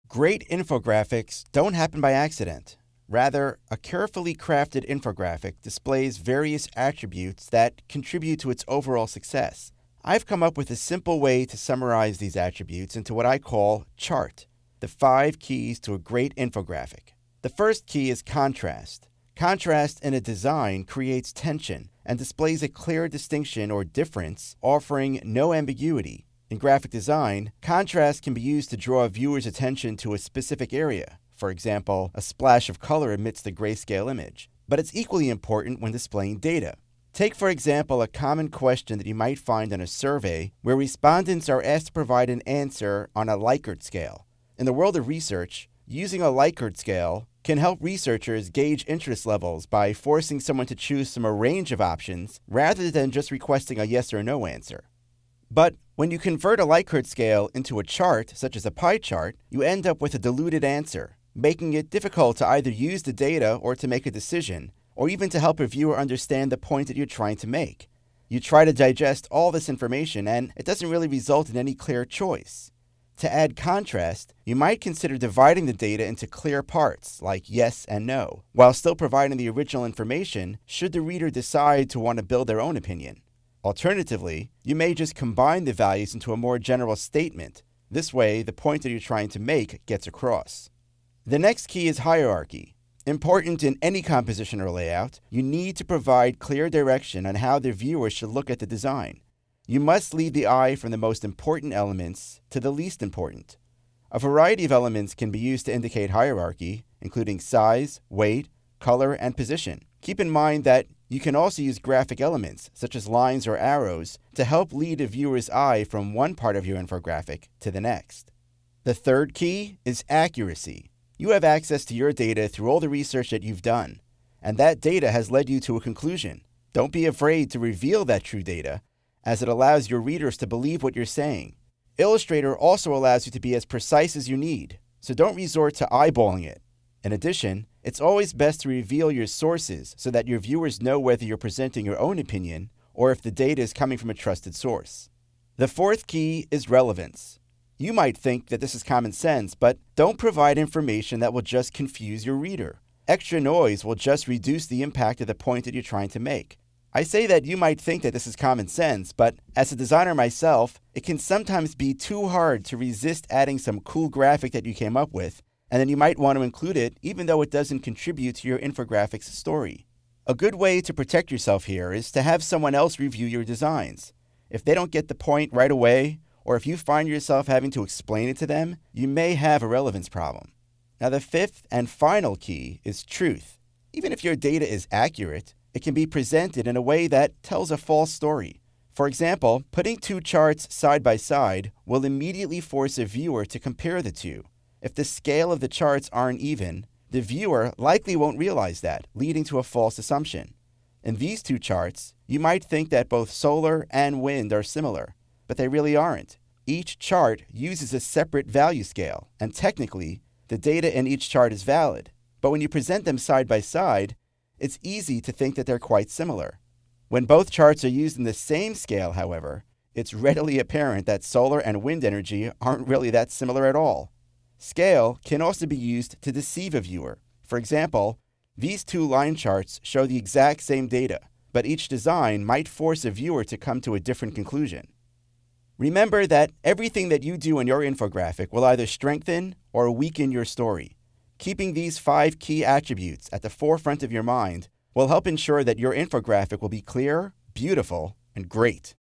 Great infographics don't happen by accident. Rather, a carefully crafted infographic displays various attributes that contribute to its overall success. I've come up with a simple way to summarize these attributes into what I call CHART, the 5 keys to a great infographic. The first key is contrast. Contrast in a design creates tension and displays a clear distinction or difference, offering no ambiguity. In graphic design, contrast can be used to draw a viewer's attention to a specific area, for example, a splash of color amidst a grayscale image. But it's equally important when displaying data. Take, for example, a common question that you might find on a survey where respondents are asked to provide an answer on a Likert scale. In the world of research, using a Likert scale can help researchers gauge interest levels by forcing someone to choose from a range of options rather than just requesting a yes or no answer. But when you convert a Likert scale into a chart, such as a pie chart, you end up with a diluted answer, making it difficult to either use the data or to make a decision, or even to help a viewer understand the point that you're trying to make. You try to digest all this information, and it doesn't really result in any clear choice. To add contrast, you might consider dividing the data into clear parts, like yes and no, while still providing the original information should the reader decide to want to build their own opinion. Alternatively, you may just combine the values into a more general statement. This way, the point that you're trying to make gets across. The next key is hierarchy. Important in any composition or layout, you need to provide clear direction on how the viewer should look at the design. You must lead the eye from the most important elements to the least important. A variety of elements can be used to indicate hierarchy, including size, weight, color, and position. Keep in mind that you can also use graphic elements, such as lines or arrows, to help lead a viewer's eye from one part of your infographic to the next. The third key is accuracy. You have access to your data through all the research that you've done, and that data has led you to a conclusion. Don't be afraid to reveal that true data, as it allows your readers to believe what you're saying. Illustrator also allows you to be as precise as you need, so don't resort to eyeballing it. In addition, it's always best to reveal your sources so that your viewers know whether you're presenting your own opinion or if the data is coming from a trusted source. The fourth key is relevance. You might think that this is common sense, but don't provide information that will just confuse your reader. Extra noise will just reduce the impact of the point that you're trying to make. I say that you might think that this is common sense, but as a designer myself, it can sometimes be too hard to resist adding some cool graphic that you came up with, and then you might want to include it even though it doesn't contribute to your infographics story. A good way to protect yourself here is to have someone else review your designs. If they don't get the point right away, or if you find yourself having to explain it to them, you may have a relevance problem. Now, the fifth and final key is truth. Even if your data is accurate, it can be presented in a way that tells a false story. For example, putting two charts side by side will immediately force a viewer to compare the two. If the scale of the charts aren't even, the viewer likely won't realize that, leading to a false assumption. In these two charts, you might think that both solar and wind are similar, but they really aren't. Each chart uses a separate value scale, and technically, the data in each chart is valid. But when you present them side by side, it's easy to think that they're quite similar. When both charts are used in the same scale, however, it's readily apparent that solar and wind energy aren't really that similar at all. Scale can also be used to deceive a viewer. For example, these two line charts show the exact same data, but each design might force a viewer to come to a different conclusion. Remember that everything that you do in your infographic will either strengthen or weaken your story. Keeping these 5 key attributes at the forefront of your mind will help ensure that your infographic will be clear, beautiful, and great.